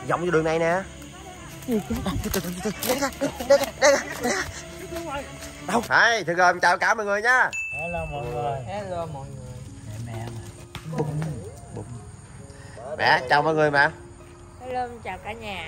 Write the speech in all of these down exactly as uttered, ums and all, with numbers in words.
vòng vô đường này nè. Đâu? Đây, thì rồi chào cả mọi người nha. Hello mọi người. Hello mọi người. Mẹ Bụng. Bụng. Mẹ chào mọi người mà. Hello, chào cả nhà.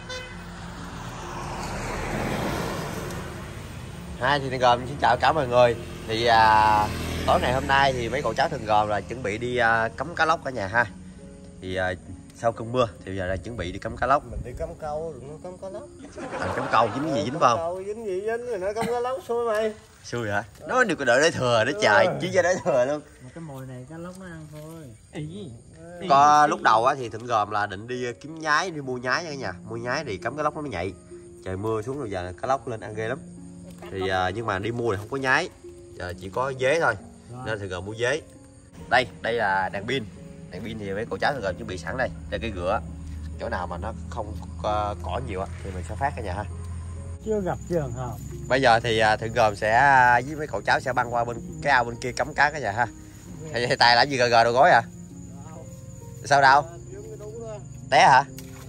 Hai thì Thường Gồm xin chào cả mọi người. Thì à, tối ngày hôm nay thì mấy cậu cháu Thường Gồm là chuẩn bị đi à, cắm cá lóc cả nhà ha. Thì à, sau cơn mưa thì giờ là chuẩn bị đi cắm cá lóc. Mình đi cắm câu đừng có cắm cá lóc. À, cắm câu dính cái gì dính vào? Câu dính gì dính rồi nó cắm cá lóc xui mày. Xui hả? Nó được đợi để thừa để trời, chứ ra để thừa luôn. Mà cái mồi này cá lóc nó ăn thôi. Ý. Có lúc đầu á thì Thịnh Gồm là định đi kiếm nhái, đi mua nhái nha cả nhà. Mua nhái thì cắm cá lóc nó mới nhạy. Trời mưa xuống rồi giờ cá lóc lên ăn ghê lắm. Thì à, nhưng mà đi mua thì không có nhái, giờ chỉ có dế thôi. Nên Thịnh Gồm mua dế. Đây, đây là đèn pin. Đèn pin thì mấy cậu cháu Thịnh Gồm chuẩn bị sẵn đây. Đây cái gửa. Chỗ nào mà nó không có cỏ nhiều á thì mình sẽ phát cả nhà ha. Chưa gặp trường hợp. Bây giờ thì Thịnh Gồm sẽ với mấy cậu cháu sẽ băng qua bên cái ao bên kia cắm cá cả nhà ha. Thầy, thầy Tài làm gì gờ gờ đồ gối à? Sao đâu? Té hả?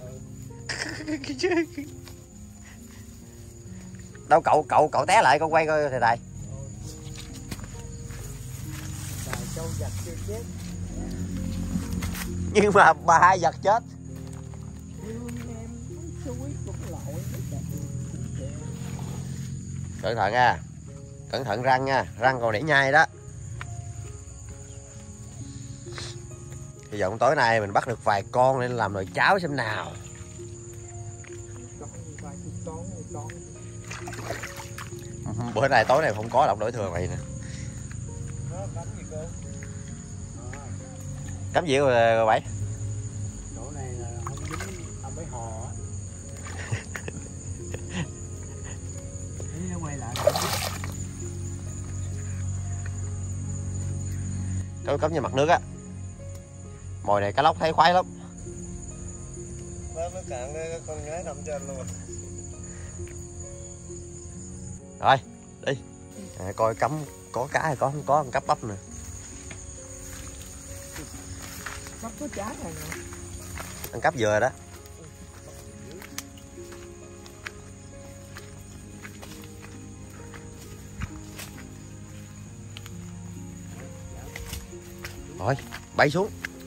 Đâu cậu cậu cậu té lại con quay coi thầy Tài. Nhưng mà bà hai giật chết. Cẩn thận nha. Cẩn thận răng nha, răng còn để nhai đó. Hy vọng tối nay mình bắt được vài con để làm nồi cháo xem nào. Bữa nay tối này không có động đổi thừa mày nè. Cắm gì rồi bảy? Chỗ này là không dính ông mấy hò á. Nó quay lại. Cắm cắm như mặt nước á. Mồi này cá lóc thấy khoái lắm. Nó cạn cái con gái nằm trên luôn. Rồi, đi. À, coi cắm có cá hay có không có, cắp bắp nè. Bắp có trái này nè. Ăn cắp vừa đó. Rồi, bay xuống.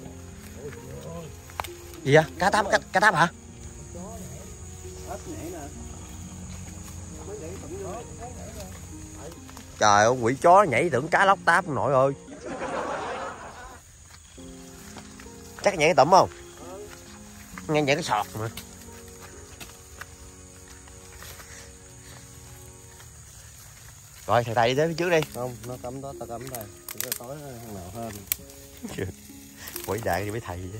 Gì vậy? Cá táp, cá, cá táp hả? Trời ơi, quỷ chó nhảy tưởng cá lóc táp nội ơi. Chắc nhảy cái tụm không? Nghe nhảy cái sọt mà. Rồi thầy thầy đi tới phía trước đi. Không, nó cắm đó, ta cắm đây. Cái tối thằng nào hơn. Quỷ đại thì mấy thầy chứ.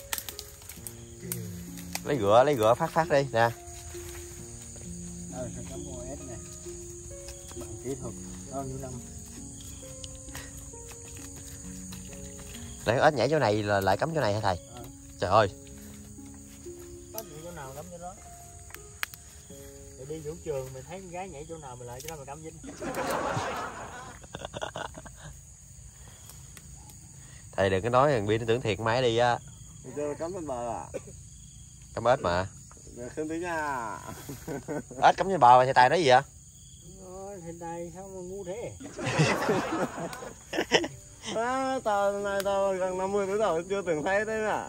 Lấy gựa, lấy gựa phát phát đi nè. Ờ, sẽ cắm ô ét này. Bằng kỹ thuật bao nhiêu năm. Để ếch nhảy chỗ này là lại cắm chỗ này hả thầy? À. Trời ơi. Có gì chỗ nào cắm chỗ đó. Để đi vũ trường mình thấy con gái nhảy chỗ nào mình lại chỗ đó mà cắm dính. Thầy đừng có nói thằng Bi nó tưởng thiệt máy đi á. Giờ cắm trên bờ à? Cắm ếch mà. Không tí nha. Ếch cắm trên bờ mà thầy Tài nói gì vậy? Thầy Tài sao mà ngu thế? À, tao nay tao gần năm mươi tuổi đầu chưa từng thấy thế nè.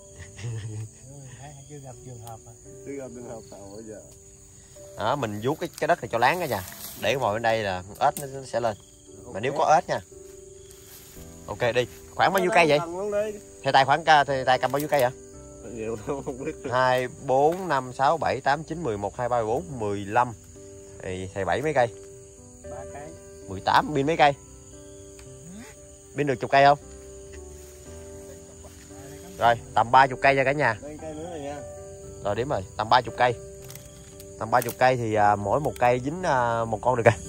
Chưa gặp trường hợp à? Chưa gặp trường hợp nào bây giờ. Đó, mình vuốt cái cái đất này cho láng cả nhà. Để cái mồi bên đây là ếch nó sẽ lên. Okay. Mà nếu có ếch nha. Ok đi. Khoảng bao nhiêu cây vậy? Thầy Tài khoảng thầy Tài cầm bao nhiêu cây vậy? Nhiều đâu không biết. hai, bốn, năm, sáu, bảy, tám, chín, mười một, hai, ba, bốn, mười lăm. Thì thầy bảy mấy cây? ba cây. mười tám, pin mấy cây? Pin được chục cây không? Rồi, tầm ba chục cây cho cả nhà. Cây nữa rồi nha. Rồi điểm rồi, tầm ba chục cây. Tầm ba chục cây thì à, mỗi một cây dính à, một con được kìa.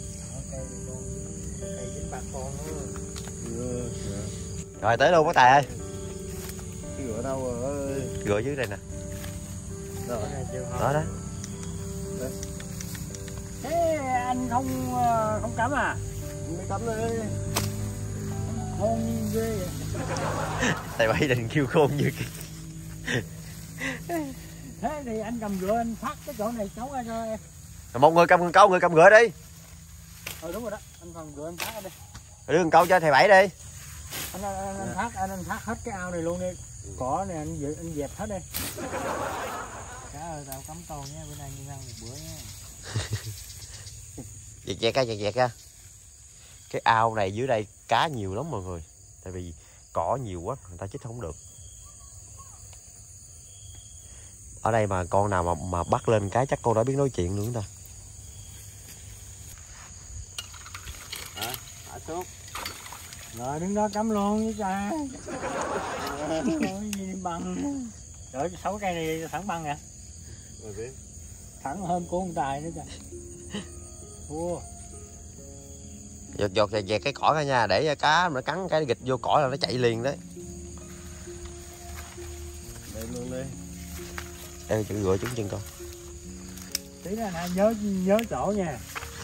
Cây dính ba con nữa. Rồi tới luôn bác Tài ơi. Cái gựa đâu rồi? Gựa dưới đây nè. Rồi. Đó đó. Thế anh không không cắm à? Mới cắm đi. Khôn ghê vậy. Thầy Bảy định kêu khôn như kìa. Thế thì anh cầm gựa anh phát cái chỗ này xấu ra cho em. Một người cầm cần câu, người cầm gựa đi. Ừ đúng rồi đó, anh cầm gựa anh phát ra đi. Đưa cần câu cho thầy Bảy đi. Anh, anh, anh, anh phát anh, anh phát hết cái ao này luôn đi. Cỏ này anh, anh dẹp hết đi. Cá ơi tao cắm câu nha, bữa nay như ăn một bữa nha. Dẹt dẹt ra, dẹt dẹt ra. Cái ao này dưới đây cá nhiều lắm mọi người. Tại vì cỏ nhiều quá, người ta chết không được. Ở đây mà con nào mà mà bắt lên cái chắc con đã biết nói chuyện nữa ta. Hả? Thả xuống. Rồi đứng đó cắm luôn với cha. Nói gì bằng. Trời sáu cây này thẳng băng nè. Rồi biết. Thẳng hơn của con Tài nữa kìa. Thua. Giọt giọt dẹt dẹt cái cỏ ra nha, để cá nó cắn cái gịch vô cỏ là nó chạy liền đấy. Để luôn đi. Ê, chữ gựa trúng chân con. Tí nữa nè, nhớ nhớ chỗ nha.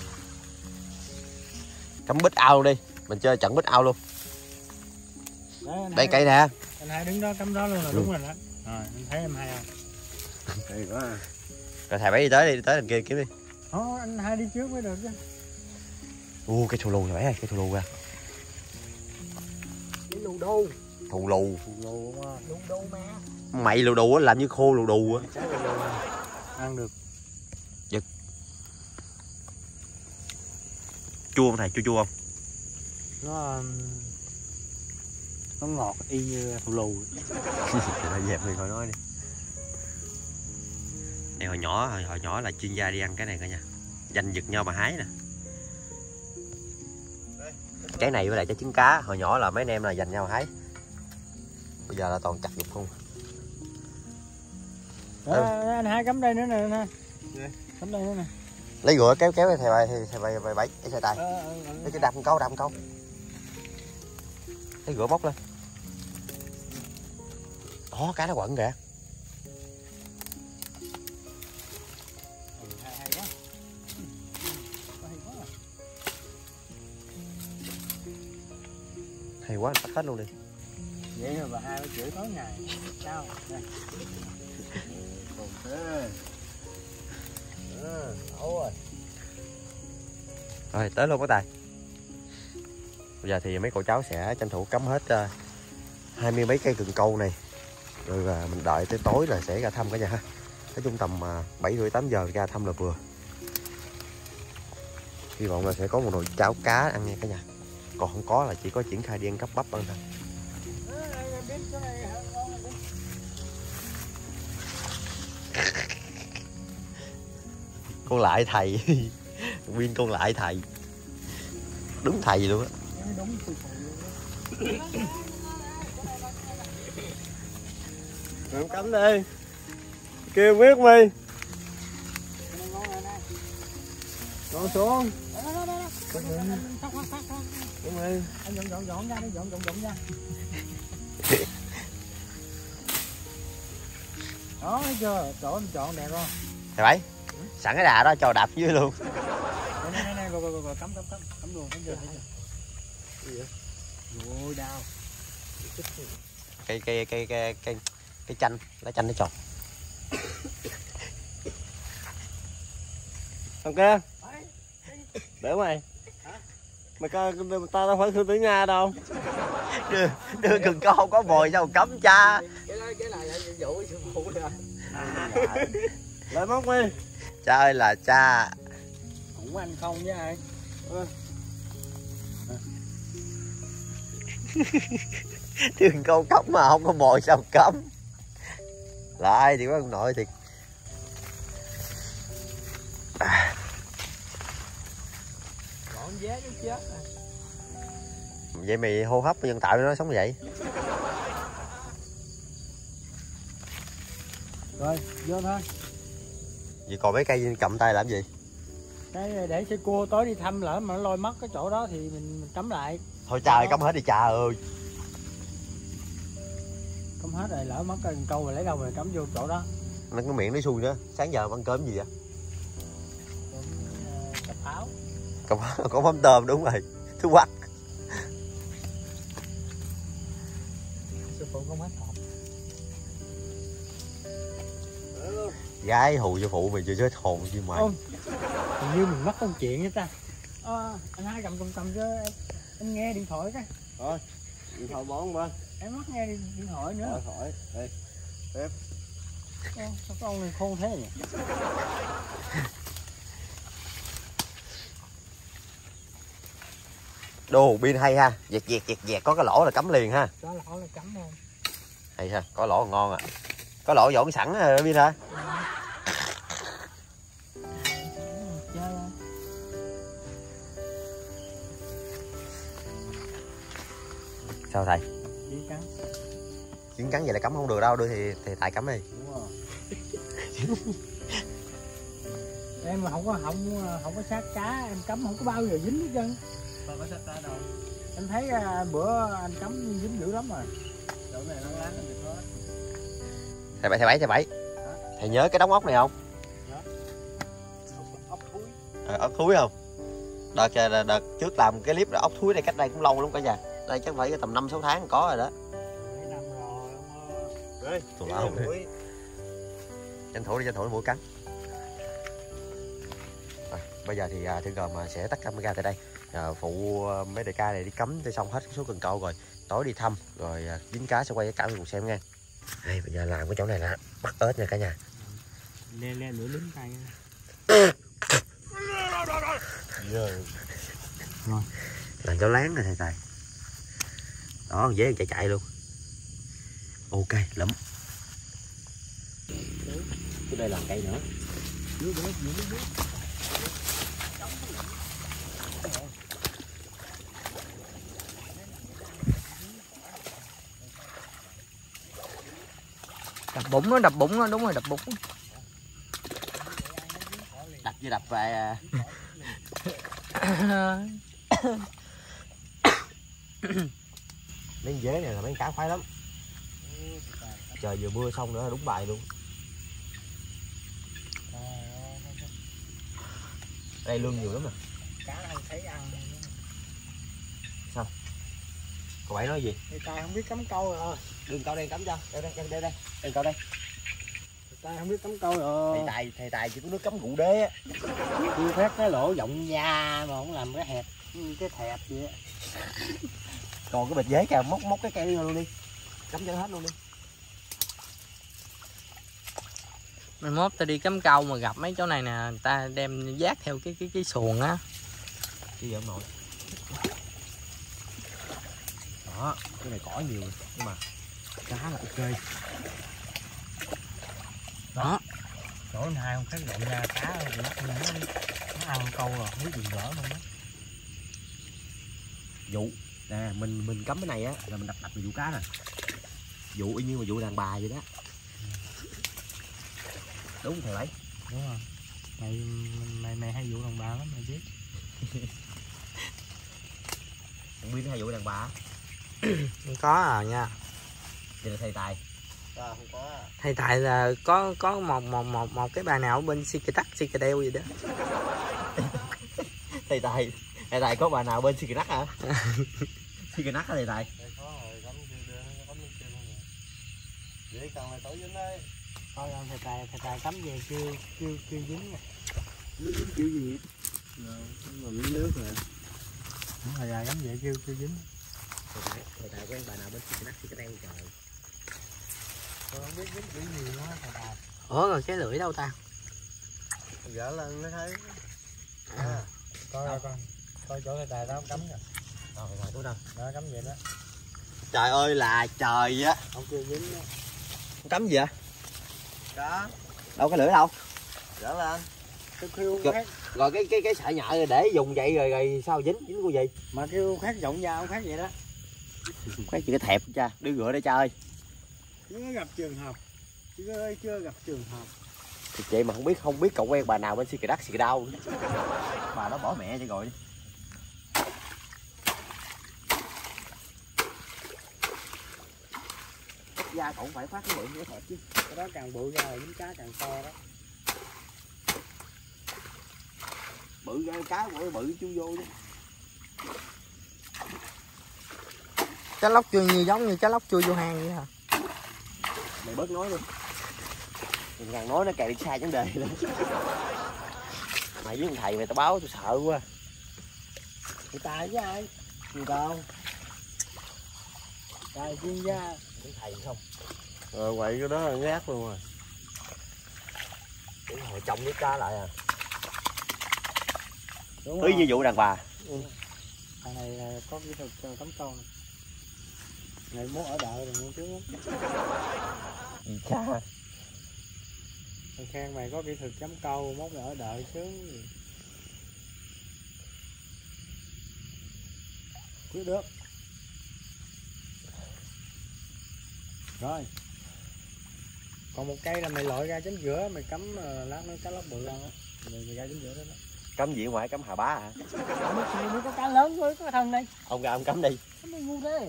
Cắm bít ao luôn đi, mình chơi trận bít ao luôn. Đấy, Đây cây nè. Anh hai đứng đó cắm đó luôn là Ừ. đúng rồi đó. Rồi, anh thấy em hai không? Hay quá. Rồi thầy Bảy đi tới đi, đi tới đằng kia kiếm đi. Thôi anh hai đi trước mới được chứ. U cây thù lù thầy Bảy ơi, cây thù lù ra. Cái lù đu. Thù lù. Lù mà, lù đu mà. Mày lù đù á, làm như khô lù đù á. Ăn được. Giật. Chua không thầy, chua chua không? Nó nó ngọt y như thù lù. Thì nó dẹp đi khỏi nói đi. Này hồi nhỏ hồi, hồi nhỏ là chuyên gia đi ăn cái này cả nhà. Giành giật nhau mà hái nè. Cái này với lại trái trứng cá, hồi nhỏ là mấy anh em là giành nhau hái. Bây giờ là toàn chặt dục không. Đó, anh hai cắm đây nữa nè anh hai. Cắm đây nữa nè. Lấy gựa kéo kéo thầy Bảy, thầy Bảy Bảy Bảy cái xe tay. Ờ, ờ, ờ. Lấy cái đạp một câu, đạp một câu. Lấy gựa bóc lên. Đó, cá nó quẩn kìa. Ừ, hay, hay quá. Hay quá. Hay quá, bắt hết luôn đi. Vậy rồi bà hai mới chửi tối ngày. Sao? Đây. Còn thế. Ừ, rồi. Rồi, tới luôn có Tài. Bây giờ thì mấy cô cháu sẽ tranh thủ cắm hết uh, hai mươi mấy cây cần câu này. Rồi uh, mình đợi tới tối là sẽ ra thăm cả nhà ha. Nói chung tầm uh, bảy rưỡi tám giờ ra thăm là vừa. Hy vọng là sẽ có một nồi cháo cá ăn nha cả nhà. Còn không có là chỉ có triển khai đi ăn cắp bắp ăn thôi. Con lại thầy. Nguyên con lại thầy. Đúng thầy luôn á. Đúng thầy luôn á. Không cắm đi. Kêu biết mi. Con xuống. Đúng rồi. Anh dọn dọn dọn ra đi, dọn dọn dọn ra. Đó thấy chưa, chỗ anh chọn đẹp không? Thầy Bảy, sẵn cái đà đó cho đạp dưới luôn. Đây đây đây, rồi rồi rồi, cắm cắm cắm, cắm luôn, thấy chưa, thấy chưa? Rồi đau. Cây cây cây cây cây cây chanh, lá chanh nó tròn. Thằng kia. Để mày. Mày coi tao đâu phải thư tử Nga đâu. Đưa, đưa cần câu không có bồi sao cấm cha. Cái đó cái này là vụ sư phụ rồi. Lại móc đi. Cha ơi là cha. Cũng anh không với ai. Đưa cần câu cấm mà không có bồi sao cấm. Lại thì có ông nội thiệt. À. Gọn vé chứ chết. Vậy mày hô hấp nhân tạo nó sống vậy. Rồi, vô thôi. Vậy còn mấy cây cầm tay làm gì? Cái này để xe cua tối đi thăm lỡ mà nó lôi mất cái chỗ đó thì mình, mình cắm lại. Thôi trời cấm hết đi cha ơi. Cắm hết rồi, lỡ mất cái câu rồi lấy đâu mà cắm vô chỗ đó. Nó cái miệng nó xui nữa. Sáng giờ ăn cơm gì vậy? Cặp áo. Có, có mắm tôm đúng rồi. Thứ quắc. Sư phụ không hết hộp. Gái hù cho phụ mày chưa chết hồn chứ mày. Ôi, hình như mình mất công chuyện vậy ta. À, anh hai cầm cầm cầm cho em, em nghe điện thoại cái. Thôi, điện thoại bỏ bên. Em mất nghe điện thoại nữa. Điện thoại, đây. Tiếp. Ô, sao con này khôn thế nhỉ? Đồ pin hay ha, dẹt dẹt dẹt dẹt có cái lỗ là cắm liền ha. Có lỗ là cắm luôn. Hay ha, có lỗ ngon à. Có lỗ dọn sẵn rồi pin hả? Sao thầy? Kiến cắn. Kiến cắn vậy là cắm không được đâu, đưa thì thì tài cắm đi. Đúng rồi. Em mà không có không không có sát cá, em cắm không có bao giờ dính hết trơn. Sao có sát cá đâu? Em thấy uh, bữa anh cắm dính dữ lắm rồi. Chỗ này nó láng anh được hết. Thầy bảy thầy bảy thầy bảy. Thầy nhớ cái đống ốc này không? Nhớ. Ốc thúi. Ờ, ốc thúi không? Đợt, đợt, đợt trước làm cái clip là ốc thúi này cách đây cũng lâu lắm cả nhà. Đây chắc phải tầm năm sáu tháng có rồi đó. Mấy năm rồi ông ơi. Tụi lão tranh thủ đi, tranh thủ mũi cắn. À, bây giờ thì à, Thượng Gồm sẽ tắt camera tại đây, à, phụ mấy đại ca này đi cắm cho xong hết số cần câu rồi tối đi thăm rồi à, dính cá sẽ quay cả cùng xem nha. Đây bây giờ làm cái chỗ này là bắt ếch nha cả nhà. Le le lửa lính tay. Rồi. Làm cho láng rồi thầy tài. Đó dễ chạy chạy luôn. Ok lắm. Cái đây là cây nữa. Đập bụng nó, đập bụng nó, đúng rồi, đập bụng. Đập như đập về. Mấy dế này là mấy cá khoái lắm. Trời vừa mưa xong nữa đúng bài luôn. Đây lương nhiều lắm nè. Cá nó thấy ăn. Sao? Cậu bảy nói gì? Người ta không biết cắm câu rồi. Đừng câu đây cắm cho. Đây đây đây đây đây. Đừng câu đây. Người ta không biết cắm câu rồi. Thầy tài thầy tài chỉ có nước cắm cụ đế á. Chưa phép cái lỗ rộng da mà không làm cái hẹp cái thẹp vậy. Còn cái bịch giấy kìa, móc móc cái cây đi luôn đi. Cắm cho hết luôn đi. Mai mốt ta đi cắm câu mà gặp mấy chỗ này nè, người ta đem vác theo cái cái cái xuồng á. Cái gì ông nội? Đó, cái này cỏ nhiều nhưng mà cá là ok. Đó. Chỗ anh hai không thấy rộng ra cá nó, nó, nó ăn câu rồi, không biết gì gỡ luôn đó. Dụ nè, mình mình cắm cái này á là mình đập đập vào dụ cá nè. Dụ y như mà dụ đàn bà vậy đó. Đúng thầy bảy. Đúng rồi. Mày mày mày hay dụ đàn bà lắm mày biết. Thằng Bin hay dụ đàn bà. Không có à nha. Vậy là thầy tài. À, không có. Thầy Tài là có có một một một một cái bà nào ở bên xì tắc xì đeo gì đó. Thầy tài thầy tài có bà nào bên xì nắc hả? Xì nắc hả thầy tài? Có rồi, cắm chưa đưa nó cắm chưa luôn rồi. Vậy cần là tối dính đấy. Thôi thầy Tài thầy Tài cắm về chưa chưa chưa dính nè. Dính kiểu gì? Rồi, mà miếng nước rồi. Đúng rồi, Tài cắm về chưa chưa dính. Thầy tài thầy tài quen bà nào bên xì nắc xì đeo trời. Tôi không biết dính kiểu gì nữa thầy Tài. Ủa rồi cái lưỡi đâu ta? Gỡ lên mới thấy. À, coi coi coi. Coi chỗ thầy Tài đó cắm kìa. Rồi rồi đúng đâu. Đó cắm vậy đó. Trời ơi là trời á. Không chưa dính đó. Cắm gì vậy? Đó. Đâu cái lưỡi đâu? Gỡ lên. Cái kêu Rồi, khác. rồi cái cái cái sợi nhợ để dùng vậy rồi rồi sao dính dính cái gì? Mà kêu khác rộng da không khác vậy đó. Cái gì cái thẹp cha, đưa rửa để cha ơi. Chưa gặp trường hợp. Chưa ơi chưa gặp trường hợp. Thì chị mà không biết không biết cậu quen bà nào bên xì đắc xì đau. Bà nó bỏ mẹ cho rồi. Da cậu phải phát cái lượng cái thẹp chứ. Cái đó càng bự ra rồi dính cá càng to đó. Bự ra cá bự bự chú vô chứ. Cá lóc chui như giống như cá lóc chui vô hang vậy hả? Mày bớt nói đi. Đừng càng nói nó càng đi sai vấn đề đó. Mày với thằng thầy mày tao báo tôi sợ quá. Người ta với ai? Người đâu? Trời chuyên gia. Cái thầy không? Ờ quậy cái đó là ngát luôn rồi. Cái hồi trồng với cá lại à. Ý như vụ đàn bà. Ừ. Thằng này là có kỹ thuật cắm câu này. Này muốn ở đợi rồi muốn trước. Gì cha? Thằng Khang mày có kỹ thuật cắm câu mốt là ở đợi chứ. Cứ được. Rồi. Còn một cây là mày lội ra chính giữa, mày cắm uh, lát nó cá lóc bự ăn á. Mày, mày ra chính giữa đó đó. Cắm gì ngoài cắm hà bá hả? Mới mới có cá lớn với có thân đây. Ông ra ông cắm đi. Mày ngu thế.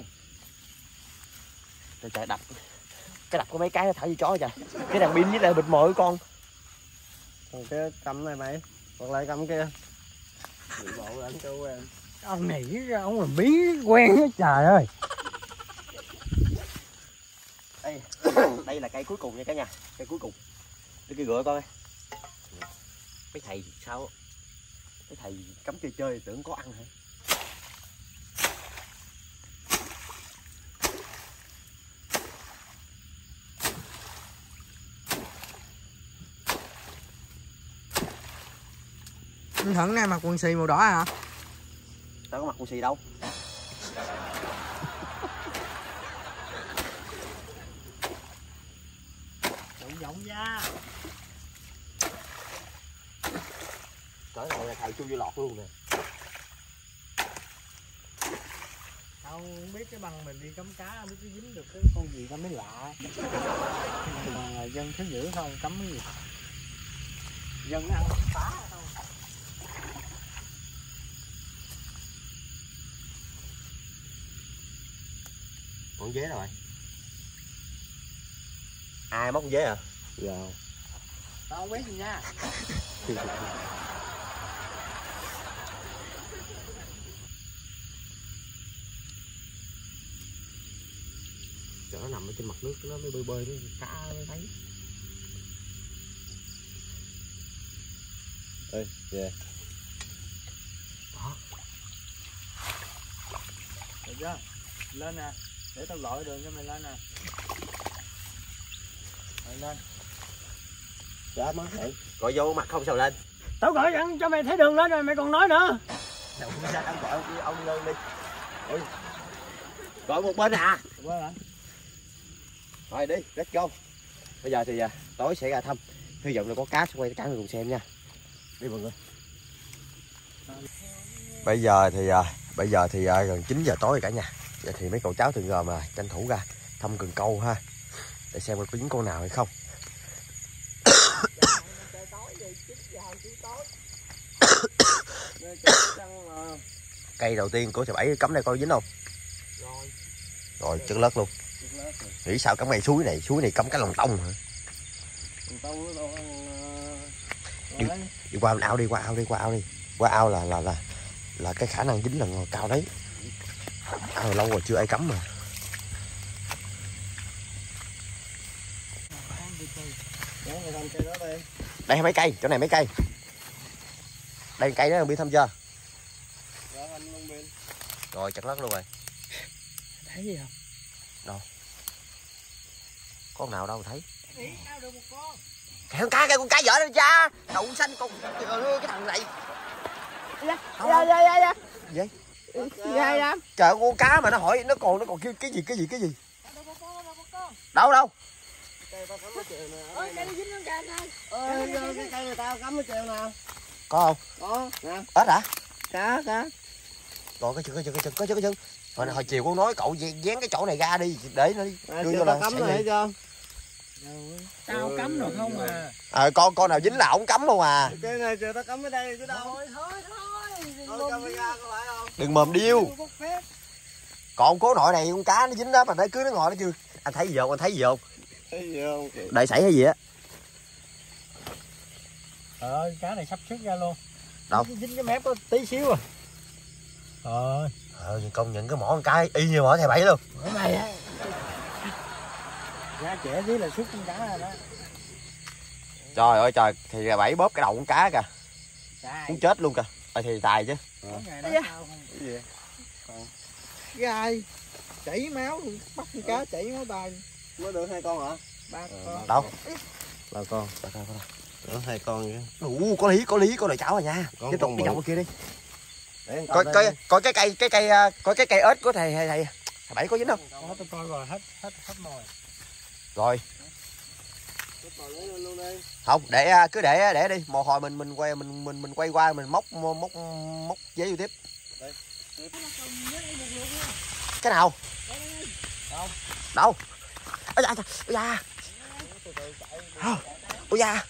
Trời trời đập. Cái đập có mấy cái nó thả như chó trời. Cái đàn pin với lại bịt mồi con. Còn cái cắm này mày. Còn lại cắm kia. Bị bộ đánh cho quen. Ông này với ông là bí quen hết trời ơi. Đây, đây là cây cuối cùng nha cả nhà. Cây cuối cùng. Để kia gựa con ơi. Mấy thầy sao? Mấy thầy cắm chơi chơi tưởng có ăn hả? Anh Thuận này mặc quần xì màu đỏ hả? Tao có mặc quần xì đâu. Giọng giọng da. Cỡ này là thầy chui vô lọt luôn nè. Tao không biết cái bằng mình đi cắm cá không biết cái dính được cái con gì tao mới lạ. Mà dân thứ dữ không cắm cái gì. Dân ăn phá không. Con dế rồi. Ai móc con dế à? Dạ. Tao không biết gì nha. Cho nó nằm ở trên mặt nước nó mới bơi bơi nó cá mới thấy. Ê, kìa. Đó. Được chưa? Lên nè. Để tao lội đường cho mày lên nè. Rồi lên. Dạ má vậy. Gọi vô mặt không sao lên. Tao gọi ăn cho mày thấy đường lên rồi mày còn nói nữa. Sao không ra anh gọi ông, ông đi lên đi. Ừ. Gọi một bên à. Quên hả? Rồi đi, let's go. Bây giờ thì à, tối sẽ ra thăm. Hy vọng là có cá sẽ quay cả người cùng xem nha. Đi mọi người. Bây giờ thì à, bây giờ thì à, gần chín giờ tối rồi cả nhà. Giờ thì mấy cậu cháu thường gồm mà tranh thủ ra thăm cần câu ha. Để xem có dính con nào hay không. Cây đầu tiên của Thầy Bảy cắm đây coi dính không? Rồi. Rồi chân lất luôn. Nghĩ sao cắm ngay suối này, suối này cắm cái lòng tông hả? Đi, đi qua ao đi, qua ao đi, qua ao đi. Qua ao là là là là cái khả năng dính là cao đấy. Ao lâu rồi chưa ai cắm mà. Đây mấy cây, chỗ này mấy cây. Đây cây đó biết thăm chưa? Rồi chặt lất luôn rồi. Thấy gì không? Đâu? Con nào đâu thấy? Cái con cá, cái con cá vợ đó cha. Đậu xanh con cái thằng này. Dạ dạ dạ dạ. Gì? Dạ dạ. Trời ơi, con cá mà nó hỏi nó còn nó còn kêu cái gì cái gì cái gì? Đâu đâu? Ôi cây nó dính con cá này. Ơi cái cây người ta cắm ở treo nào? Có không? Có nè. Ếch hả? Cá cá. Rồi cái chừng cái chừng cái chừng cái chừng cái chừng. Hồi, hồi chiều con nói cậu dán cái chỗ này ra đi để nó đi. À, đưa vô là cắm này chưa? Tao cắm được không à? Ờ con con nào dính là ổng cắm luôn à. Cái này chờ tao cắm ở đây chứ đâu. Thôi thôi thôi. Thôi camera có phải không? Đừng mồm điêu. Còn cố nội này con cá nó dính đó mà nó cứ nó ngồi nó chưa. Anh thấy gì không? Anh thấy gì không? Thấy gì không? Đại sảy hay gì á? Trời ơi, cá này sắp xuất ra luôn. Đâu? Dính cái mép có tí xíu à. Rồi. Ờ, công nhận cái mỏ con cá y như mỏ Thầy Bảy luôn. Cái này á. Giá trẻ dưới là xuất con cá rồi đó. Trời ơi trời, thì bảy bóp cái đầu con cá kìa. Muốn chết luôn kìa. Ờ thì tài chứ. Gai chảy máu, bắt con cá chảy máu tay. Mới được hai con hả? Ba con. Đâu? Ba con. Ba con con. Đó, hai con vậy. Đủ, có lý, có lý, có lời cháu rồi nha. Con, Tiếp tục con đi bự. vòng kia đi. Để Coi coi coi cái cây cái cây coi cái cây ếch của thầy thầy thầy. Thầy Bảy có dính không? Đó tôi coi rồi hết hết hết mồi. Rồi. luôn đi. Không, để cứ để để đi, một hồi mình mình quay mình mình mình quay qua mình móc móc móc giấy vô tiếp. Cái nào? Đâu? Đâu? Ôi da, ôi da. Ôi da.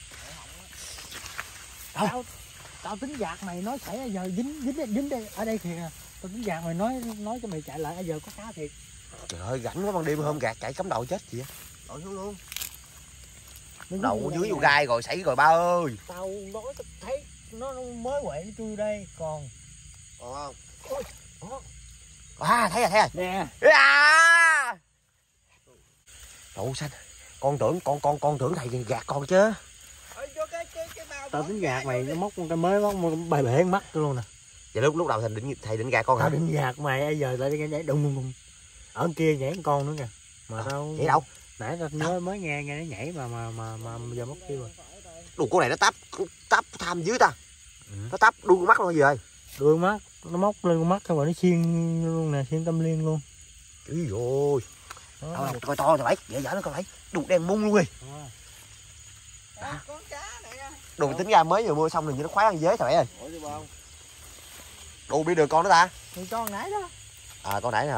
Tao tao tính gạt mày nói xảy giờ dính dính dính đây ở đây kìa. Tao tính gạt mày nói nói cho mày chạy lại, bây giờ có cá thiệt. Trời ơi, rảnh quá, ban đêm hôm gạt chạy cắm đầu chết gì á. Đổi xuống luôn. Đầu dưới vô gai rồi xảy rồi ba ơi. Tao nói tao thấy nó mới quậy nó chui đây còn. Còn không? À, thấy rồi, thấy rồi. Nè. À! Đậu xanh. Con tưởng con con con tưởng thầy gạt con chứ. Tao tính gạt mày, nó móc con cái mới móc bài bể mắt luôn nè. Vậy lúc lúc đầu thầy định thầy định gạt con hả? Tao định gạt mày, bây giờ lại nhảy đùng đùng đùng. Ở kia nhảy con nữa kìa. Mà À, tao nhảy đâu? nãy tao nhớ mới nghe nghe nó nhảy mà mà mà mà giờ mất tiêu rồi. Đồ con này nó táp táp tham dưới ta. Ừ. Nó táp đuôi con mắt luôn gì rồi. Đuôi mắt, nó móc lên con mắt xong rồi nó xiên luôn nè, xiên tâm liên luôn. Úi dồi. Đâu đâu, coi to rồi Bảy, dễ dở nó coi Bảy. Đồ đen mung luôn đi. À. Con cá này nha. Đồ tính ra mới vừa mua xong rồi như nó khoái ăn dế thầy Bảy ơi. Ủa chứ không? Đồ biết được con đó ta. Thì con nãy đó. À con nãy hả?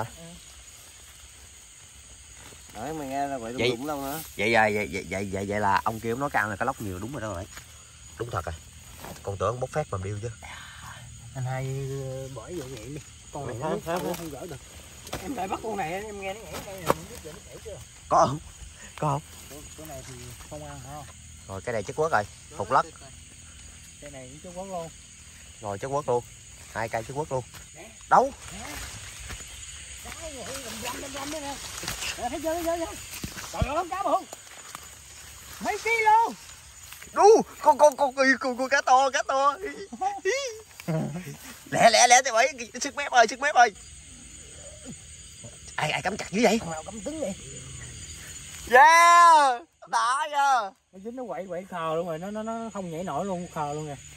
Đấy mày nghe là vậy Vậy- đụng đâu nữa. Vậy vậy vậy vậy vậy vậy, vậy là ông kia ông nói cái ăn là cá lóc nhiều đúng rồi đó rồi. Đúng thật rồi. Con tưởng ông bốc phét mà điêu chứ. Anh hai bỏ vô vậy đi. Con này nó Hả? Hả? không, không gỡ được. Em lại bắt con này em nghe nó nhảy đây là không biết giờ nó chảy chưa. Có không? Có không? Cái, cái này thì không ăn hả? Rồi cái này chất quất rồi. Phục lất. Cái này cũng chưa quấn luôn. Rồi chất quất luôn. Hai cây chất quất luôn. Đâu? Cái này lầm lầm lầm lầm đây nè. Nè, thấy chưa thấy chưa? Trời ơi con cá bự. Mấy ký luôn. Đu, con con con con, con, con cá to, cá to. Lẹ lẹ lẹ thầy Bảy, sức mép ơi, sức mép ơi. Ai ai cắm chặt dưới vậy? Thằng nào cắm cứng vậy? Yeah! Đã nha. Nó dính nó quậy quậy khờ luôn rồi, nó nó nó không nhảy nổi luôn, khờ luôn nè.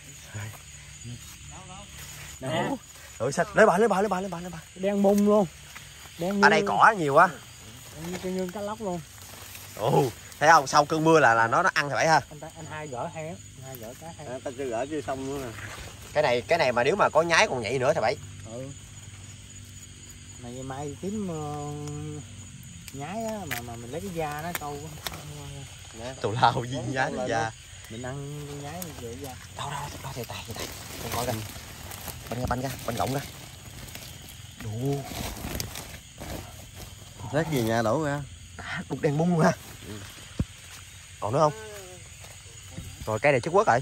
Nè, Rồi xanh, lấy bà lấy bà lấy bà lấy bà lấy bà. đen bung luôn. Đen Ở đây cỏ nhiều quá. như cái như cá lóc luôn. Ồ, thấy không? Sau cơn mưa là là nó nó ăn thầy Bảy ha. Anh ta, anh hai gỡ hay á, anh hai gỡ cá hay. À, tao chưa gỡ chưa xong nữa nè. Cái này cái này mà nếu mà có nhái còn nhảy nữa thầy Bảy. Ừ. Này mai kiếm uh, nhái á mà mà mình lấy cái da nó câu Nè. Tù lao với nhái nó ra. mình ăn cái nhái mình rửa da. Đâu đâu đâu thầy tài thầy tài. Con coi kìa. Banh ra banh ra, banh rộng ra. Đủ. Rác gì nhà đổ ra. Đã, đục đèn bung luôn ha. Ừ. Còn nữa không? Rồi cây này chất quất rồi.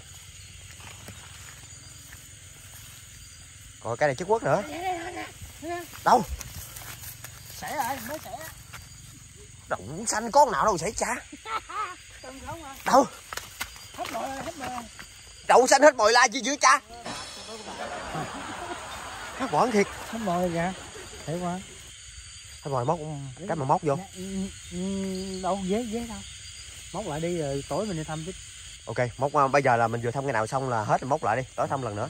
Rồi cây này chất quất nữa. Đâu? Xẻ rồi, mới xẻ. Đụng xanh con nào đâu xảy cha. Không không à. Đâu? Hết mồi rồi, hết mồi rồi. Đậu xanh hết mồi la chi dữ cha. Hết mồi thiệt. Hết mồi rồi kìa. Thế quá. Hết mồi móc cái mà móc vô. Đâu dế dế đâu. Móc lại đi rồi tối mình đi thăm chứ. Ok, móc uh, bây giờ là mình vừa thăm cái nào xong là hết rồi móc lại đi, tối thăm lần nữa.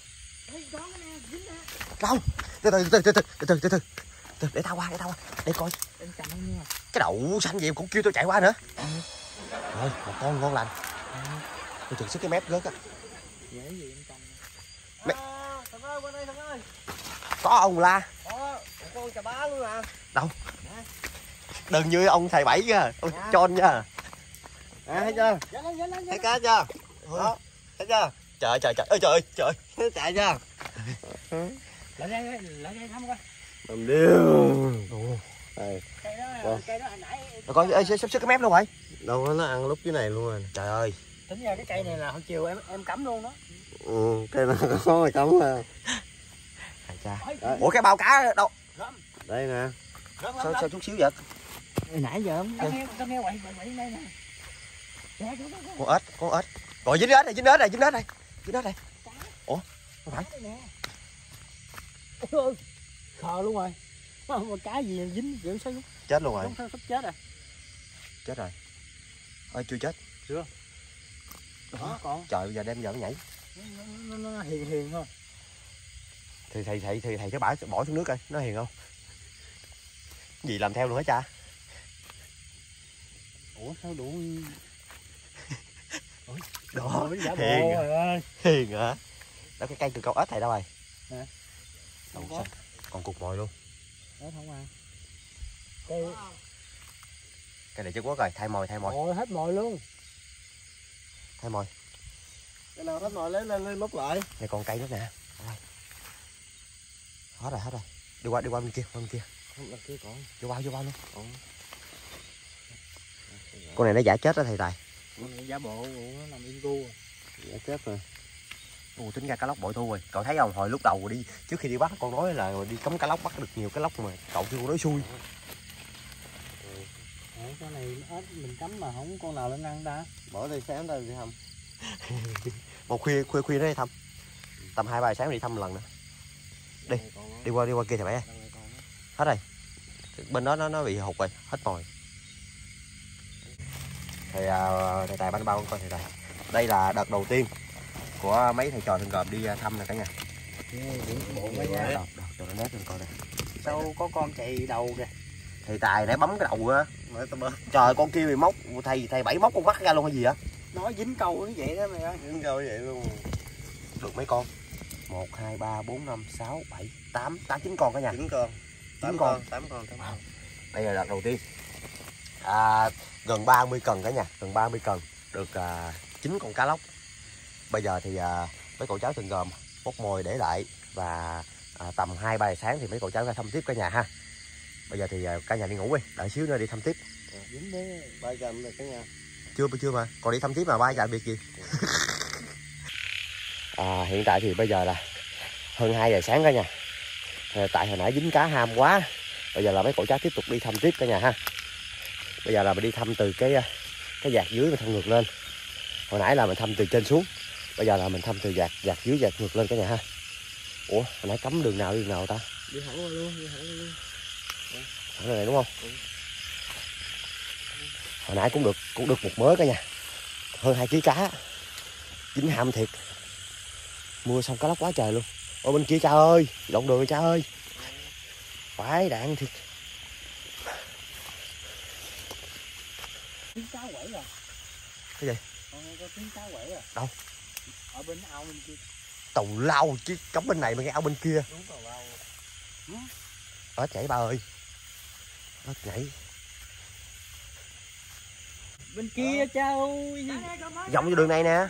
Đâu? Từ từ từ từ từ từ từ từ từ để tao qua, để tao qua, để coi. Em cầm nha. Cái đậu xanh gì cũng kêu tôi chạy qua nữa. Ừ. Rồi, một con ngon lành. Ừ. Tôi chừng sức cái mép rớt á. Dễ gì em cầm. Mẹ... À, thằng ơi qua đây thằng ơi. Có ông la. Có con chà bá luôn à. Đâu? Đừng như ông thầy Bảy nha, ông à. Chon nha. À thấy chưa? Dễ lên, dễ lên, dễ Thấy lên. cá chưa? Đó. Thấy chưa? Trời trời trời ơi trời ơi trời. Thấy chạy chưa? Lại đây, lại đây thăm coi. Làm điêu. Cây đó, Rồi. cây đó hồi nãy. Rồi coi ơi sắp sức cái mép luôn rồi. Đâu nó ăn lúc dưới này luôn rồi. Trời ơi. Tính ra cái cây này là hồi chiều em em cắm luôn đó. Ừ, cái này có mà cắm à. Thầy cha. Đấy. Ủa cái bao cá đâu? Đây nè. Sao sao chút xíu vậy? Hồi nãy giờ tao nghe tao nghe quậy quậy quậy đây nè. Con ếch, con ếch. Rồi dính ếch này, dính ếch này, dính ếch này. Dính ếch này. Ủa, không phải. Ôi ơi, khờ luôn rồi. Một cái gì dính kiểu sao Chết luôn rồi. Đúng sắp chết rồi. Chết rồi. Ơi chưa chết. Chưa. Đó còn. Trời, bây giờ đem giờ nó nhảy. Nó, nó, nó hiền hiền thôi. Thì thầy thầy thầy thầy cái bả bỏ xuống nước coi, nó hiền không? Gì làm theo luôn hả cha? Ủa sao đủ. Đó, giả bộ hiền rồi ơi. hiền hả? Đó cái cây từ câu ếch thầy đâu rồi? Hả? Không có. Còn cục mồi luôn. Ếch không ăn. Cây Cây này chứ quá rồi, thay mồi thay mồi. Ôi hết mồi luôn. Thay mồi. Cái nào hết mồi lấy lên lên múc lại. Này còn cây nữa nè. Đây. Hết rồi, hết rồi. Đi qua đi qua bên kia, qua bên kia. Không là kia còn. Vô bao vô bao luôn. Còn. Con này nó giả chết đó thầy Tài. Con này giả bộ nó nằm yên gu. Giả chết rồi. Ồ, tính ra cá lóc bội thu rồi. Cậu thấy không, hồi lúc đầu đi trước khi đi bắt con nói là đi cấm cá lóc bắt được nhiều cá lóc mà cậu kêu con nói xui. Ủa, con này ếch mình cấm mà không con nào lên ăn ta. Bỏ đi sáng ra đi thăm. Một khuya khuya khuya đó đi thăm. Tầm hai ba giờ sáng đi thăm một lần nữa. Đi, đi qua đi qua kia thầy bảy. Hết rồi. Bên đó nó nó bị hụt rồi, hết mồi. Thầy uh, thầy Tài bánh bao con coi thầy Tài. Đây là đợt đầu tiên của mấy thầy trò thường gồm đi thăm nè cả nhà. Bộ mấy nha. Đợt đợt cho nó nét lên coi nè. Sao có con chạy đầu kìa. Thầy Tài để bấm cái đầu á. Trời, con kia bị móc, thầy thầy bảy móc con mắt ra luôn hay gì á? Nó dính câu nó vậy đó mày ơi. Dính câu vậy luôn. Được mấy con? một, hai, ba, bốn, năm, sáu, bảy, tám, tám, chín con cả nhà. chín con. tám con, tám con, tám con. Đây là đợt đầu tiên. À, gần ba mươi cần cả nhà, gần ba mươi cần. Được à, chín con cá lóc. Bây giờ thì à, mấy cậu cháu thường gồm bốc mồi để lại. Và à, tầm hai ba giờ sáng thì mấy cậu cháu ra thăm tiếp cả nhà ha. Bây giờ thì à, cả nhà đi ngủ đi, đợi xíu nữa đi thăm tiếp. Dính đấy, Ba trăm rồi cả nhà. Chưa chưa mà, còn đi thăm tiếp mà ba giờ việc gì. À, hiện tại thì bây giờ là hơn hai giờ sáng cả nhà. Tại hồi nãy dính cá ham quá. Bây giờ là mấy cậu cháu tiếp tục đi thăm tiếp cả nhà ha. Bây giờ là mình đi thăm từ cái cái vạt dưới mà thăm ngược lên. Hồi nãy là mình thăm từ trên xuống. Bây giờ là mình thăm từ vạt vạt dưới vạt ngược lên cả nhà ha. Ủa, hồi nãy cấm đường nào đi đường nào ta? Đi thẳng qua luôn, đi thẳng qua luôn. Thẳng này đúng không? Ừ. Hồi nãy cũng được cũng được một mớ cả nhà. Hơn hai ký cá. Dính ham thiệt. Mua xong cá lóc quá trời luôn. Ở bên kia cha ơi, lộn đường cha ơi. Phải đạn thiệt. Tiếng cá quẩy rồi. Cái gì? Con nghe có tiếng cá quẩy rồi. Đâu? Ở bên ao bên kia. Tàu lao chứ cấm bên này mà nghe ao bên kia. Đúng tàu lao. Ếch nhảy ba ơi. Ếch nhảy. Bên kia à. Cha ơi. Vòng vô đường này nè.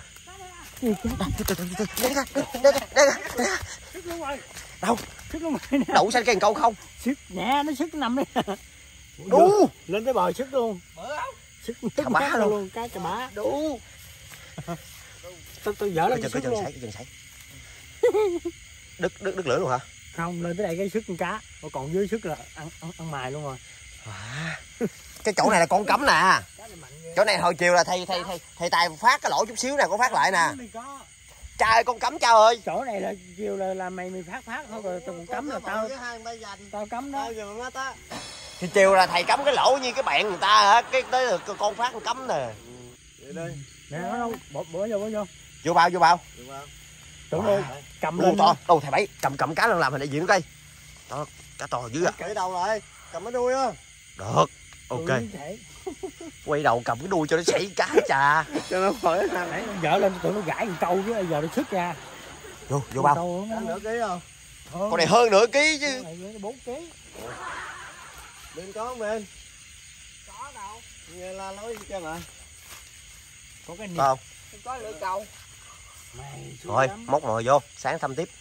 Sức luôn rồi. Đâu? Sức luôn rồi nè. Đậu xanh cây câu không? Sức nè, nó sức nằm đây. Đu. Lên tới bờ sức luôn. Sức Cà bá luôn. luôn, cá cà bá. Đủ. Tôi tôi dở lên cái sức luôn. Cái chân sảy. Đứt đứt đứt lửa luôn hả? Không, lên tới đây cái sức con cá. Còn dưới sức là ăn ăn, ăn mài luôn rồi. À, cái chỗ này là con cấm nè. Chỗ này hồi chiều là thầy thầy thầy thầy Tài phát cái lỗ chút xíu nè, con phát lại nè. Cha ơi, con cấm cha ơi. Chỗ này là chiều là, là mày mày phát phát thôi rồi tao còn cấm là tao tao cấm đó. Thì chiều là thầy cấm cái lỗ như cái bạn người ta hả? Cái tới là con phát con cấm nè. Vậy đây. Nè nó đâu, bỏ bỏ vô bỏ vô. Vô bao vô bao. Tưởng ơi, cầm Ô, lên. to. Đâu thầy Bảy cầm cầm cá lên làm hình đại diện coi. Đó, cá to dữ à. Cởi đầu lại, cầm cái đuôi á. Được. Ok. Ừ, Quay đầu cầm cái đuôi cho nó sảy cá trà. Cho nó khỏi nãy nó dở lên tưởng nó gãi một câu chứ giờ nó xuất ra. Vô vô bao. nửa ký không? Con này hơn nửa ký chứ. bốn ký. Bên có không bên? Có đâu. Nghe la nói gì cho mà. Có cái niệm. Không. Không có lưỡi câu. Rồi, móc mồi vô, sáng thăm tiếp.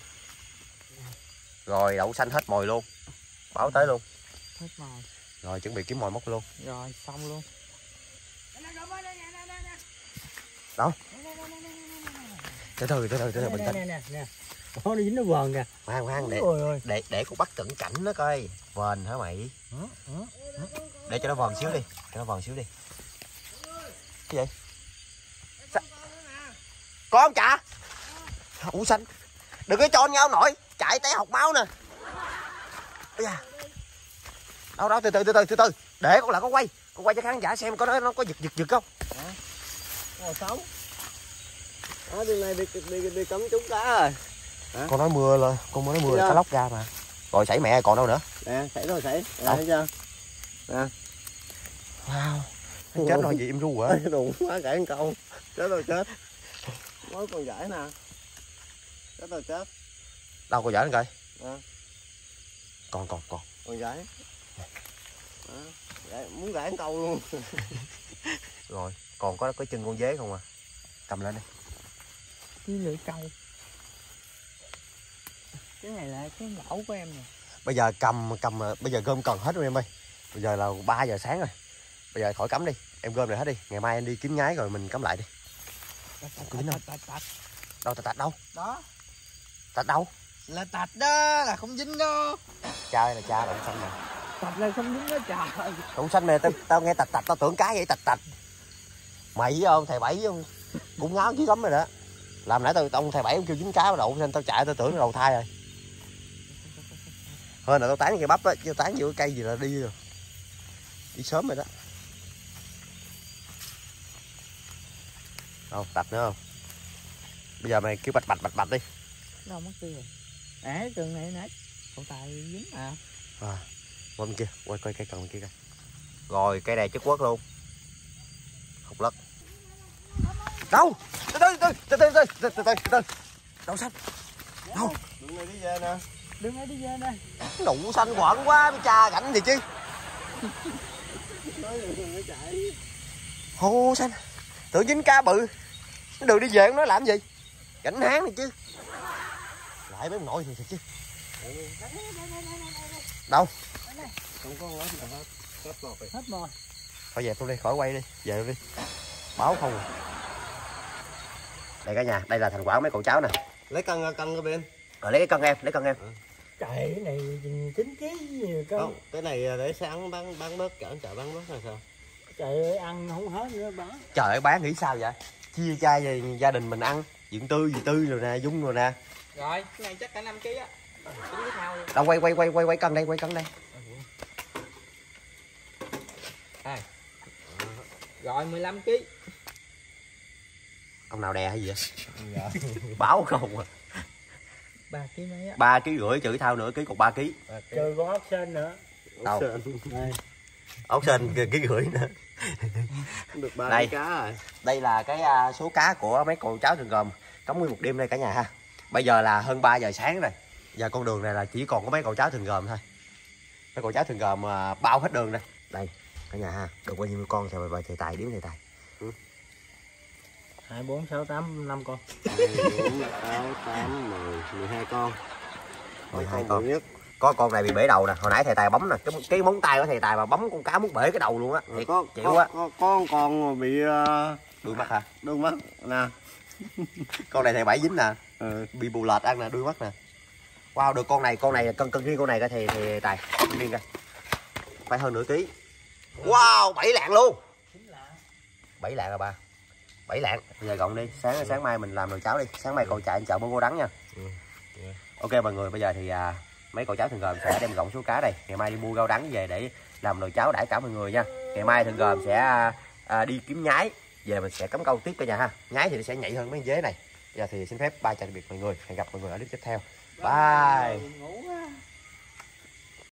Rồi đậu xanh hết mồi luôn. Báo tới luôn. Hết mồi. Rồi chuẩn bị kiếm mồi móc luôn. Rồi xong luôn. Đâu? Từ từ từ từ từ bình tĩnh. Nè nè nè. Nó dính nó vờn kìa. Khoan khoan để để để con bắt cận cảnh nó coi. Vờn hả mày? Để cho nó vờn xíu đi, cho nó vờn xíu đi. Cái gì? Sa... Có không chả? Ủa xanh. Đừng có cho nhau nổi, chạy té học máu nè. Ây da. Đâu đâu từ từ từ từ từ từ. Để con lại con quay, con quay cho khán giả xem có nó nó có giật giật giật không? Hả? Nó sống. Đó đường này đi đi đi, đi cấm trúng cá rồi. Hả? Con nói mưa lên, con mới nói mưa là cá lóc ra mà. Rồi sảy mẹ còn đâu nữa? Nè, sảy rồi sảy. Nè, thấy chưa? Nè. Wow. Nó chết rồi gì im ru hả? Đụng quá gãy con câu. Chết rồi chết. Mới còn gãy nè. Chết rồi chết. Đâu con giỡn coi. À. Còn còn còn. Còn gãy. À, gãy muốn gãy con câu luôn. Rồi, còn có cái chân con dế không à? Cầm lên đi. Cái lưỡi câu. Cái này là cái lẩu của em nè. Bây giờ cầm cầm bây giờ gom cần hết rồi em ơi. Bây giờ là ba giờ sáng rồi. Bây giờ khỏi cắm đi, em gom lại hết đi. Ngày mai em đi kiếm nhái rồi mình cắm lại đi. Tạch tạch. Đâu tạch tạch đâu? Đó. Tạch đâu? Là tạch đó, là không dính đó. Cha ơi là cha động xanh nè. Tạch là không dính đó trời. Động xanh này tao tao nghe tạch tạch tao tưởng cái vậy tạch tạch. Mày với ông thầy bảy không? Cũng ngáo chứ lắm rồi đó. Làm nãy tao ông thầy bảy ông kêu dính cá đậu nên tao chạy tao tưởng đầu thai rồi. Hơn là tao tán cây bắp á, chứ tán vô cái cây gì là đi rồi. Đi sớm rồi đó. Đâu, tạch nữa không? Bây giờ mày kêu bạch bạch bạch bạch đi. Đâu mất tiêu rồi. Nè, trường này nè. Cậu tài dính à. À, qua bên kia, quay coi cây cần bên kia coi. Rồi, cây này chất quất luôn. Hột lất. Đâu? Từ từ từ từ từ từ từ từ từ từ. Đậu xanh. Đâu? Đường này đi về nè. Đường này đi về nè. Đậu xanh quẩn quá, với cha gảnh gì chứ. Nói đừng có chạy. Hồ xanh. Tưởng dính cá bự. Cái đường đi về không nói làm gì? Gảnh háng này chứ. Lại mấy ông nội thì chứ. Đâu? Không có hết rồi hết. Hết một rồi. Hết rồi. Thôi dẹp luôn đi, khỏi quay đi, về luôn đi. Báo không à. Đây cả nhà, đây là thành quả của mấy cậu cháu nè. Lấy cân cân cái bên. Rồi lấy cái cân em, lấy cân em. Trời, cái này chín ký nhiều cơ. Không, cái này để sáng bán bán bớt chở chợ bán bớt là sao? Trời ơi, ăn không hết nữa bán. Trời ơi, bán nghĩ sao vậy? Chia chai về gia đình mình ăn, dưỡng tươi gì tươi rồi nè, dung rồi nè. Rồi, cái này chắc cả năm ký á. Tính cái thao đi. Đâu quay quay quay quay quay cân đây, quay cân đây. À. Rồi mười lăm ký. Ông nào đè hay gì vậy? Dạ. Báo không à. ba ký mấy á. ba ký rưỡi chữ thao nửa ký còn ba ký. Chơi con ốc sên nữa. Đâu? Đây. Ốc sên ký rưỡi nữa. Được ba Đây. cá rồi. Đây là cái uh, số cá của mấy cậu cháu thường gồm cắm nguyên một đêm đây cả nhà ha. Bây giờ là hơn ba giờ sáng rồi. Giờ con đường này là chỉ còn có mấy cậu cháu thường gồm thôi. Mấy cậu cháu thường gồm uh, bao hết đường đây. Đây cả nhà ha. Được bao nhiêu con theo bài thầy tài đếm thầy tài. hai, bốn, sáu, tám, năm con. hai, bốn, sáu, tám, mười, mười hai con. mười hai con. con. bự nhất. Có con này bị bể đầu nè, hồi nãy thầy tài bấm nè, cái cái móng tay của thầy tài mà bấm con cá muốn bể cái đầu luôn á. Rồi có Chịu có, quá. có con còn bị uh, Đuôi mắt hả? đuôi mắt nè. Con này thầy bảy dính nè, Ừ. bị bù lệch ăn nè, đuôi mắt nè. Wow, được con này, con này cân cân riêng con này coi thì thì tài cân riêng coi. Phải hơn nửa ký. Wow, bảy lạng luôn. bảy lạng à ba. bảy lạng. Bây giờ gọn đi, sáng sáng mai mình làm nồi cháo đi. Sáng mai cậu chạy anh chợ mua ngô đắng nha. Ừ. Yeah. Ok mọi người, bây giờ thì à, mấy cậu cháu thường gồm sẽ đem gọn số cá đây. Ngày mai đi mua rau đắng về để làm nồi cháo đãi cả mọi người nha. Ngày mai thường gồm sẽ à, à, đi kiếm nhái, về mình sẽ cắm câu tiếp cả nhà ha. Nhái thì nó sẽ nhảy hơn mấy con dế này. Bây giờ thì xin phép bye chào tạm biệt mọi người. Hẹn gặp mọi người ở clip tiếp theo. Bye.